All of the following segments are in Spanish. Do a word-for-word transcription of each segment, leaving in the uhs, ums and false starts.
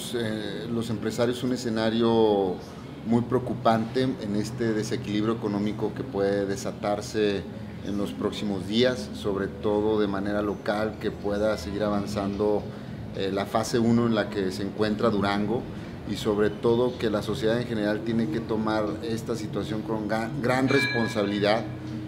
vemos eh, los empresarios un escenario muy preocupante en este desequilibrio económico que puede desatarse en los próximos días, sobre todo de manera local, que pueda seguir avanzando eh, la fase uno en la que se encuentra Durango, y sobre todo que la sociedad en general tiene que tomar esta situación con gran, gran responsabilidad.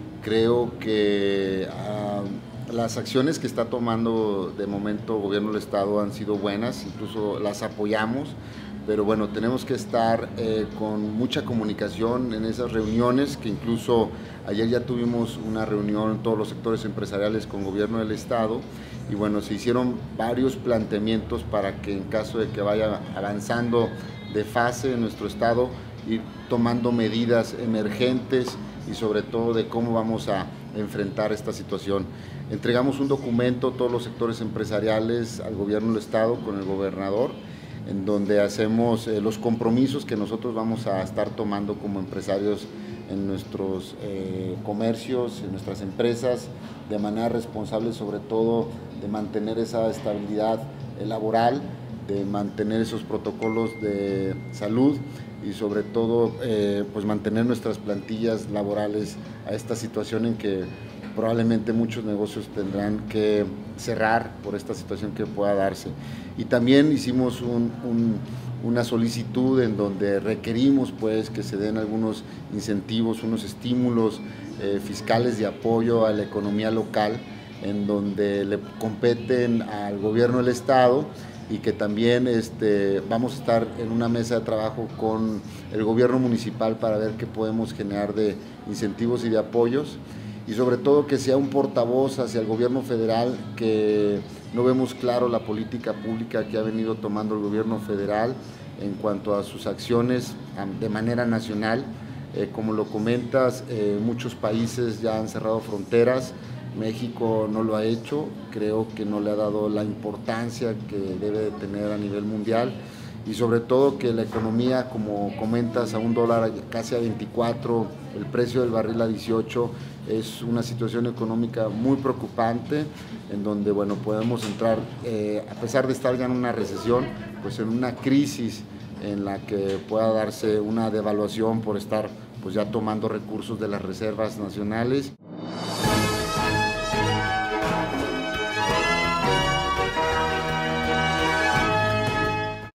Creo que uh, las acciones que está tomando de momento el gobierno del estado han sido buenas, incluso las apoyamos, pero bueno, tenemos que estar eh, con mucha comunicación en esas reuniones, que incluso ayer ya tuvimos una reunión todos los sectores empresariales con el gobierno del estado, y bueno, se hicieron varios planteamientos para que en caso de que vaya avanzando de fase en nuestro estado, ir tomando medidas emergentes y sobre todo de cómo vamos a enfrentar esta situación. Entregamos un documento todos los sectores empresariales al gobierno del estado con el gobernador, en donde hacemos eh, los compromisos que nosotros vamos a estar tomando como empresarios en nuestros eh, comercios, en nuestras empresas, de manera responsable, sobre todo de mantener esa estabilidad eh, laboral, de mantener esos protocolos de salud y sobre todo eh, pues mantener nuestras plantillas laborales a esta situación en que probablemente muchos negocios tendrán que cerrar por esta situación que pueda darse. Y también hicimos un, un, una solicitud en donde requerimos pues que se den algunos incentivos, unos estímulos eh, fiscales de apoyo a la economía local, en donde le competen al gobierno del estado, y que también este, vamos a estar en una mesa de trabajo con el gobierno municipal para ver qué podemos generar de incentivos y de apoyos, y sobre todo que sea un portavoz hacia el gobierno federal, que no vemos claro la política pública que ha venido tomando el gobierno federal en cuanto a sus acciones de manera nacional. Eh, como lo comentas, eh, muchos países ya han cerrado fronteras, México no lo ha hecho, creo que no le ha dado la importancia que debe de tener a nivel mundial, y sobre todo que la economía, como comentas, a un dólar casi a veinticuatro, el precio del barril a dieciocho, es una situación económica muy preocupante, en donde bueno, podemos entrar, eh, a pesar de estar ya en una recesión, pues en una crisis en la que pueda darse una devaluación por estar pues ya tomando recursos de las reservas nacionales.